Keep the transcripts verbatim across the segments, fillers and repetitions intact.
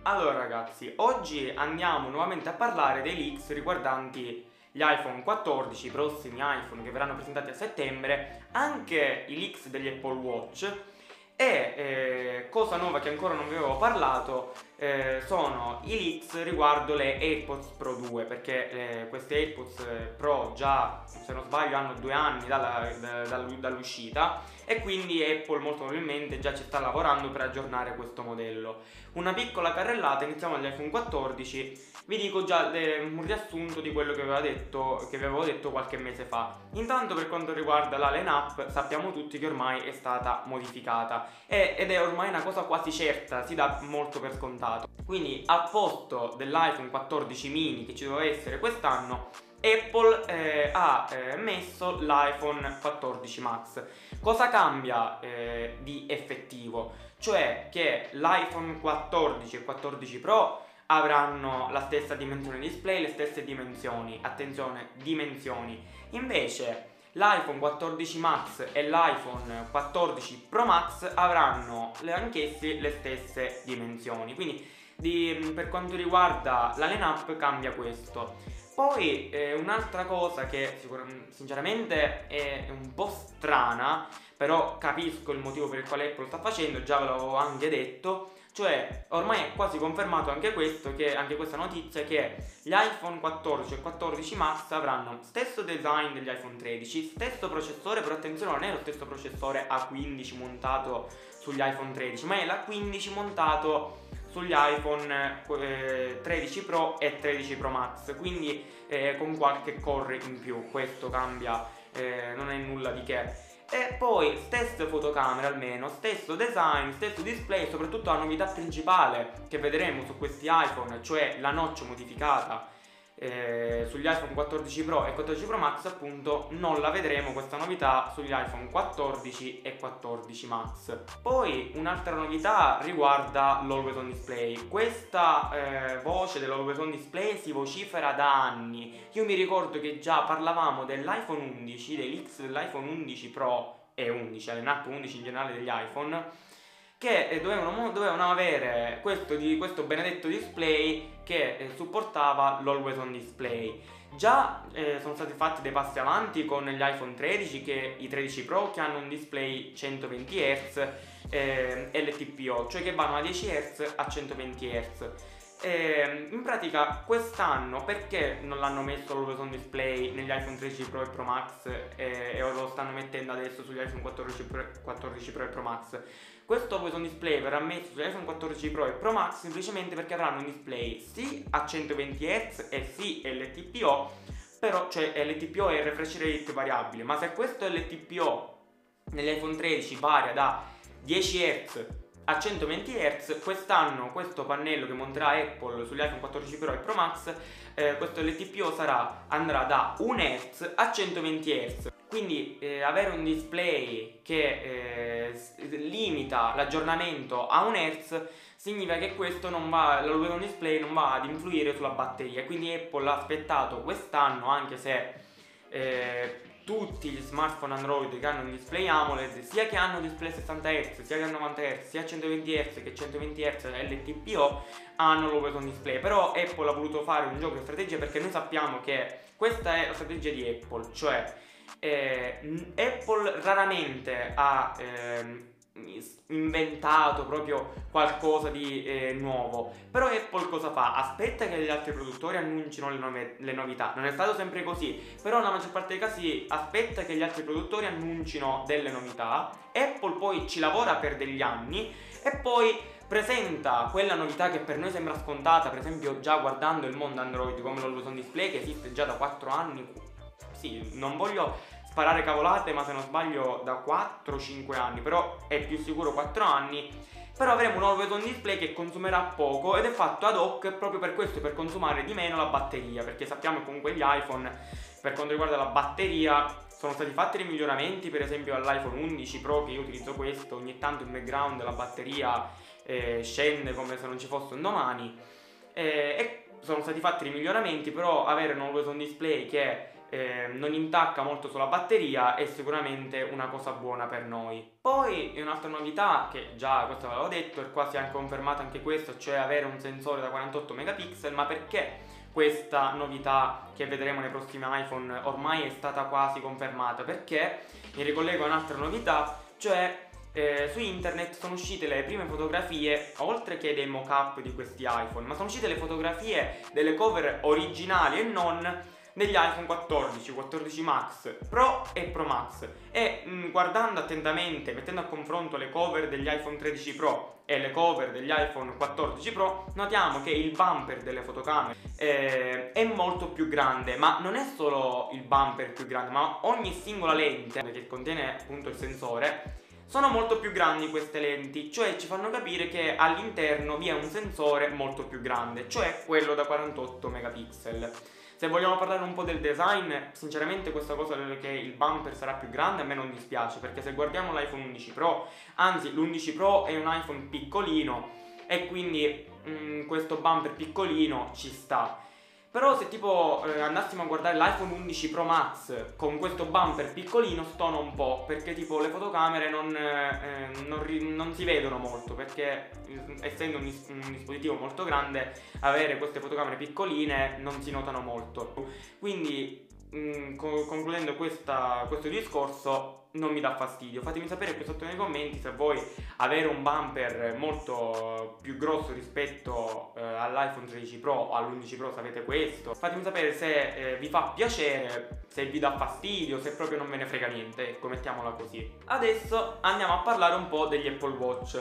Allora ragazzi, oggi andiamo nuovamente a parlare dei leaks riguardanti gli iPhone quattordici, i prossimi iPhone che verranno presentati a settembre, anche i leaks degli Apple Watch e eh, cosa nuova che ancora non vi avevo parlato eh, sono i leaks riguardo le AirPods Pro due, perché eh, queste AirPods Pro già, se non sbaglio, hanno due anni dalla, da, dall'uscita e quindi Apple molto probabilmente già ci sta lavorando per aggiornare questo modello. Una piccola carrellata, iniziamo dagli iPhone quattordici. Vi dico già eh, un riassunto di quello che, aveva detto, che vi avevo detto qualche mese fa. Intanto, per quanto riguarda la line-up, sappiamo tutti che ormai è stata modificata e, ed è ormai una cosa quasi certa, si dà molto per scontato. Quindi al posto dell'iPhone quattordici mini che ci doveva essere quest'anno, Apple eh, ha eh, messo l'iPhone quattordici Max. Cosa cambia eh, di effettivo? Cioè che l'iPhone quattordici e quattordici Pro avranno la stessa dimensione display, le stesse dimensioni, attenzione, dimensioni. Invece l'iPhone quattordici Max e l'iPhone quattordici Pro Max avranno anch'essi le stesse dimensioni. Quindi di, per quanto riguarda la line-up cambia questo. Poi eh, un'altra cosa che sinceramente è un po' strana, però capisco il motivo per il quale Apple sta facendo, già ve l'avevo anche detto, cioè ormai è quasi confermato anche questo, che anche questa notizia, che gli iPhone quattordici e quattordici Max avranno stesso design degli iPhone tredici, stesso processore, però attenzione, non è lo stesso processore A quindici montato sugli iPhone tredici, ma è l'A quindici montato sugli iPhone eh, tredici Pro e tredici Pro Max, quindi eh, con qualche core in più. Questo cambia, eh, non è nulla di che. E poi stesse fotocamere, almeno stesso design, stesso display e soprattutto la novità principale che vedremo su questi iPhone, cioè la notch modificata eh, sugli iPhone quattordici Pro e quattordici Pro Max, appunto non la vedremo questa novità sugli iPhone quattordici e quattordici Max. Poi un'altra novità riguarda l'Always On Display. Questa eh, voce dell'Always On Display si vocifera da anni. Io mi ricordo che già parlavamo dell'iPhone undici, dei leaks dell'iPhone undici Pro e undici, alle N A P undici in generale degli iPhone, che dovevano, dovevano avere questo, di, questo benedetto display che eh, supportava l'Always On Display. Già eh, sono stati fatti dei passi avanti con gli iPhone tredici, che, i tredici Pro, che hanno un display centoventi hertz eh, L T P O, cioè che vanno da dieci hertz a centoventi hertz. E in pratica quest'anno perché non l'hanno messo l'Always On Display negli iPhone tredici Pro e Pro Max e, e lo stanno mettendo adesso sugli iPhone quattordici Pro, quattordici Pro e Pro Max? Questo Always On Display verrà messo sugli iPhone quattordici Pro e Pro Max semplicemente perché avranno un display sì a centoventi hertz e sì L T P O, però cioè L T P O è il refresh rate variabile, ma se questo L T P O negli iPhone tredici varia da dieci hertz a centoventi hertz, quest'anno questo pannello che monterà Apple sugli iPhone quattordici Pro e Pro Max, eh, questo L T P O sarà, andrà da un hertz a centoventi hertz. Quindi eh, avere un display che eh, limita l'aggiornamento a un hertz significa che questo non va, l'Always On Display non va ad influire sulla batteria. Quindi Apple ha aspettato quest'anno, anche se eh, tutti gli smartphone Android che hanno un display AMOLED, sia che hanno display sessanta hertz, sia che hanno novanta hertz, sia centoventi hertz che centoventi hertz L T P O, hanno l'Always On Display. Però Apple ha voluto fare un gioco di strategia, perché noi sappiamo che questa è la strategia di Apple, cioè eh, Apple raramente ha eh, inventato proprio qualcosa di eh, nuovo. Però Apple cosa fa? Aspetta che gli altri produttori annuncino le, nove, le novità. Non è stato sempre così, però nella maggior parte dei casi aspetta che gli altri produttori annuncino delle novità. Apple poi ci lavora per degli anni e poi presenta quella novità che per noi sembra scontata, per esempio già guardando il mondo Android, come l'Always On Display, che esiste già da quattro anni. Sì, non voglio sparare cavolate, ma se non sbaglio da quattro cinque anni, però è più sicuro quattro anni. Però avremo un Always On Display che consumerà poco ed è fatto ad hoc proprio per questo, per consumare di meno la batteria, perché sappiamo che comunque gli iPhone, per quanto riguarda la batteria, sono stati fatti dei miglioramenti. Per esempio all'iPhone undici Pro, che io utilizzo questo, ogni tanto in background la batteria eh, scende come se non ci fosse un domani, eh, e sono stati fatti dei miglioramenti. Però avere un Always On Display che eh, non intacca molto sulla batteria, è sicuramente una cosa buona per noi. Poi un'altra novità, che già questa ve l'avevo detto, è quasi anche confermata anche questo, cioè avere un sensore da quarantotto megapixel. Ma perché questa novità che vedremo nei prossimi iPhone ormai è stata quasi confermata? Perché mi ricollego a un'altra novità, cioè eh, su internet sono uscite le prime fotografie, oltre che dei mock-up di questi iPhone, ma sono uscite le fotografie delle cover originali e non degli iPhone quattordici, quattordici Max Pro e Pro Max. E mh, guardando attentamente, mettendo a confronto le cover degli iPhone tredici Pro e le cover degli iPhone quattordici Pro, notiamo che il bumper delle fotocamere eh, è molto più grande. Ma non è solo il bumper più grande, ma ogni singola lente che contiene appunto il sensore sono molto più grandi queste lenti, cioè ci fanno capire che all'interno vi è un sensore molto più grande, cioè quello da quarantotto megapixel. Se vogliamo parlare un po' del design, sinceramente questa cosa che il bumper sarà più grande a me non dispiace, perché se guardiamo l'iPhone undici Pro, anzi l'undici Pro è un iPhone piccolino e quindi mh, questo bumper piccolino ci sta. Però se tipo eh, andassimo a guardare l'iPhone undici Pro Max con questo bumper piccolino stona un po', perché tipo le fotocamere non, eh, non, non si vedono molto, perché eh, essendo un, dis un dispositivo molto grande, avere queste fotocamere piccoline non si notano molto. Quindi mh, co concludendo questa, questo discorso, non mi dà fastidio. Fatemi sapere qui sotto nei commenti se voi avere un bumper molto più grosso rispetto eh, all'iPhone tredici Pro o all'undici Pro, se avete questo. Fatemi sapere se eh, vi fa piacere, se vi dà fastidio, se proprio non ve ne frega niente, ecco, mettiamola così. Adesso andiamo a parlare un po' degli Apple Watch.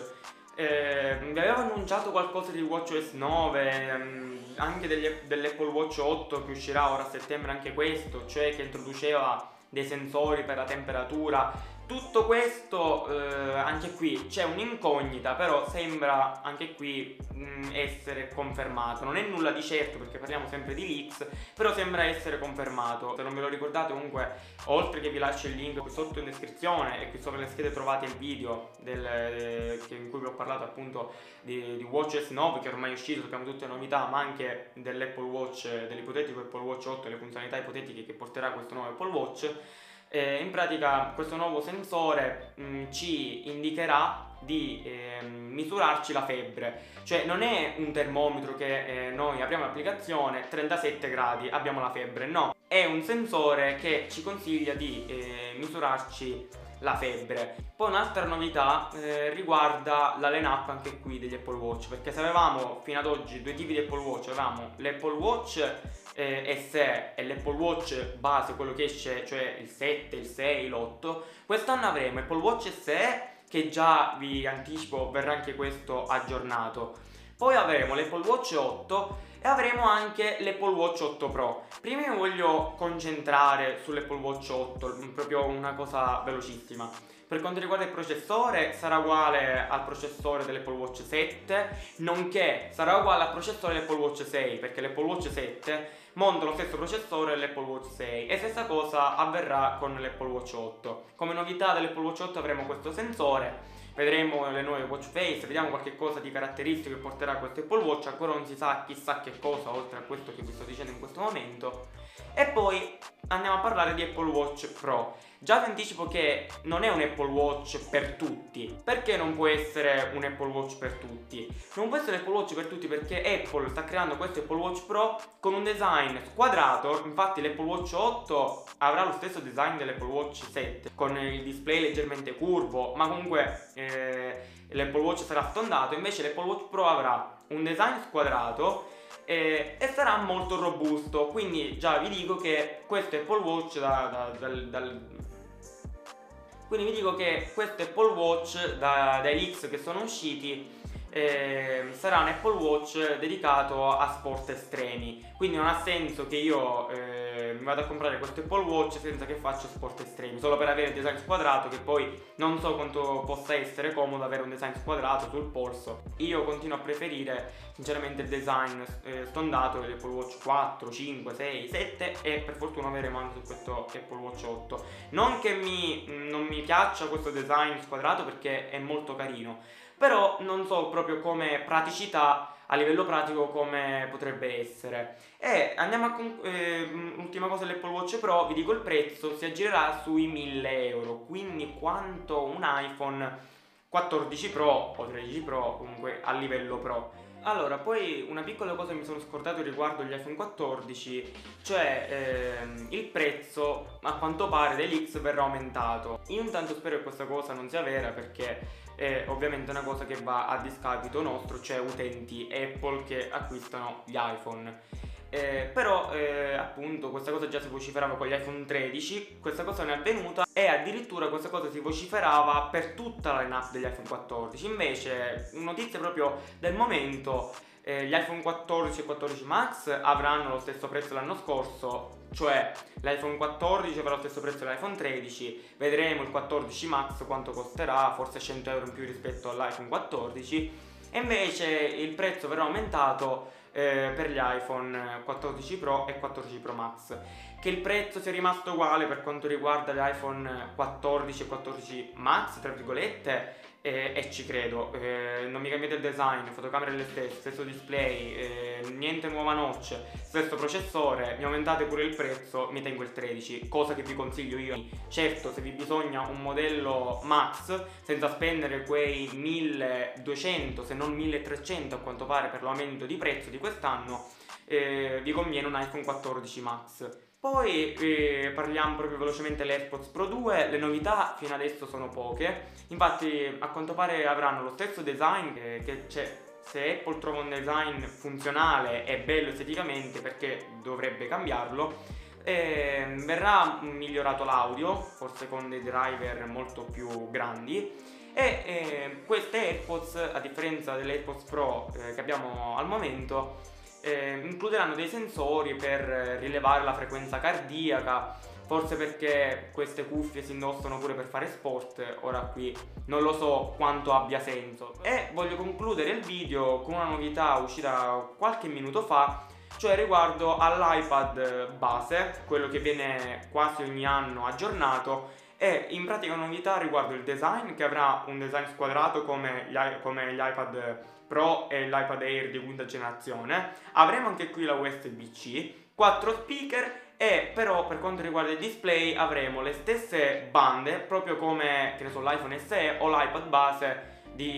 Eh, vi avevo annunciato qualcosa di WatchOS nove, ehm, anche dell'Apple Watch otto che uscirà ora a settembre, anche questo, cioè che introduceva dei sensori per la temperatura. Tutto questo eh, anche qui c'è un'incognita, però sembra anche qui mh, essere confermato. Non è nulla di certo perché parliamo sempre di leaks, però sembra essere confermato. Se non ve lo ricordate, comunque, oltre che vi lascio il link qui sotto in descrizione e qui sopra le schede trovate il video del, eh, in cui vi ho parlato appunto di, di WatchOS nove, che ormai è uscito, sappiamo tutte le novità, ma anche dell'Apple Watch, dell'ipotetico Apple Watch otto e le funzionalità ipotetiche che porterà questo nuovo Apple Watch. Eh, in pratica questo nuovo sensore mh, ci indicherà di eh, misurarci la febbre, cioè non è un termometro che eh, noi apriamo l'applicazione, trentasette gradi, abbiamo la febbre, no, è un sensore che ci consiglia di eh, misurarci la febbre. Poi un'altra novità eh, riguarda la line-up anche qui degli Apple Watch, perché se avevamo fino ad oggi due tipi di Apple Watch, avevamo l'Apple Watch eh, S E e l'Apple Watch base, quello che esce, cioè il sette, il sei, l'otto. Quest'anno avremo Apple Watch S E, che già vi anticipo verrà anche questo aggiornato. Poi avremo l'Apple Watch otto e avremo anche l'Apple Watch otto Pro. Prima mi voglio concentrare sull'Apple Watch otto, proprio una cosa velocissima. Per quanto riguarda il processore, sarà uguale al processore dell'Apple Watch sette, nonché sarà uguale al processore dell'Apple Watch sei, perché l'Apple Watch sette monta lo stesso processore dell'Apple Watch sei, e stessa cosa avverrà con l'Apple Watch otto. Come novità dell'Apple Watch otto avremo questo sensore, vedremo le nuove watch face, vediamo qualche cosa di caratteristiche che porterà questo Apple Watch, ancora non si sa chissà che cosa oltre a questo che vi sto dicendo in questo momento. E poi andiamo a parlare di Apple Watch Pro. Già vi anticipo che non è un Apple Watch per tutti. Perché non può essere un Apple Watch per tutti? Non può essere Apple Watch per tutti perché Apple sta creando questo Apple Watch Pro con un design squadrato. Infatti l'Apple Watch otto avrà lo stesso design dell'Apple Watch sette, con il display leggermente curvo, ma comunque eh, l'Apple Watch sarà stondato. Invece l'Apple Watch Pro avrà un design squadrato e, e sarà molto robusto. Quindi già vi dico che questo Apple Watch da, da, dal, dal Quindi vi dico che questo Apple Watch da, dai leaks che sono usciti eh, sarà un Apple Watch dedicato a sport estremi. Quindi non ha senso che io eh, mi vada a comprare questo Apple Watch senza che faccia sport estremi, solo per avere il design squadrato, che poi non so quanto possa essere comodo avere un design squadrato sul polso. Io continuo a preferire sinceramente il design eh, stondato dell'Apple Watch quattro, cinque, sei, sette, e per fortuna avremo anche su questo Apple Watch otto. Non che mi, non mi piaccia questo design squadrato, perché è molto carino, però non so proprio come praticità a livello pratico come potrebbe essere. E andiamo a con- eh, ultima cosa dell'Apple Watch Pro, vi dico il prezzo, si aggirerà sui mille euro, quindi quanto un iPhone quattordici Pro o tredici Pro, comunque a livello Pro. Allora, poi una piccola cosa mi sono scordato riguardo gli iPhone quattordici, cioè ehm, il prezzo a quanto pare dell'X verrà aumentato. Io intanto spero che questa cosa non sia vera, perché è ovviamente una cosa che va a discapito nostro, cioè utenti Apple che acquistano gli iPhone. Eh, però eh, appunto questa cosa già si vociferava con gli iPhone tredici, questa cosa non è avvenuta e addirittura questa cosa si vociferava per tutta la lineup degli iPhone quattordici. Invece, notizia proprio del momento, eh, gli iPhone quattordici e quattordici Max avranno lo stesso prezzo dell'anno scorso, cioè l'iPhone quattordici avrà lo stesso prezzo dell'iPhone tredici, vedremo il quattordici Max quanto costerà, forse cento euro in più rispetto all'iPhone quattordici, e invece il prezzo verrà aumentato eh, per gli iPhone quattordici Pro e quattordici Pro Max. Che il prezzo sia rimasto uguale per quanto riguarda l'iPhone quattordici e quattordici Max, tra virgolette, eh, e ci credo. Eh, non mi cambiate il design, fotocamere le stesse, stesso display, eh, niente nuova notch, stesso processore, mi aumentate pure il prezzo, mi tengo il tredici, cosa che vi consiglio io. Certo, se vi bisogna un modello Max senza spendere quei milleduecento se non milletrecento a quanto pare per l'aumento di prezzo di quest'anno, eh, vi conviene un iPhone quattordici Max. Poi eh, parliamo proprio velocemente delle AirPods Pro due, le novità fino adesso sono poche, infatti a quanto pare avranno lo stesso design che, che c'è. Se Apple trova un design funzionale e bello esteticamente, perché dovrebbe cambiarlo, eh, verrà migliorato l'audio, forse con dei driver molto più grandi, e eh, queste AirPods, a differenza delle AirPods Pro eh, che abbiamo al momento, eh, includeranno dei sensori per rilevare la frequenza cardiaca, forse perché queste cuffie si indossano pure per fare sport, ora qui non lo so quanto abbia senso. E voglio concludere il video con una novità uscita qualche minuto fa, cioè riguardo all'iPad base, quello che viene quasi ogni anno aggiornato, e in pratica una novità riguardo il design, che avrà un design squadrato come gli, come gli iPad Pro e l'iPad Air di quinta generazione. Avremo anche qui la U S B C, quattro speaker, e però per quanto riguarda il display avremo le stesse bande proprio come, che ne so, l'iPhone S E o l'iPad base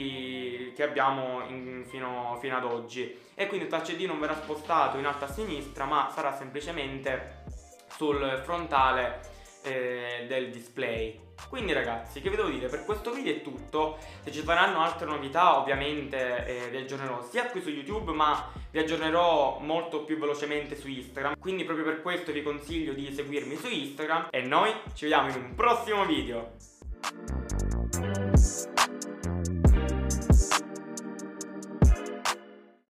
di, che abbiamo in, fino, fino ad oggi, e quindi il Touch I D non verrà spostato in alto a sinistra, ma sarà semplicemente sul frontale eh, del display. Quindi ragazzi, che vi devo dire, per questo video è tutto. Se ci saranno altre novità ovviamente eh, vi aggiornerò sia qui su YouTube, ma vi aggiornerò molto più velocemente su Instagram, quindi proprio per questo vi consiglio di seguirmi su Instagram, e noi ci vediamo in un prossimo video.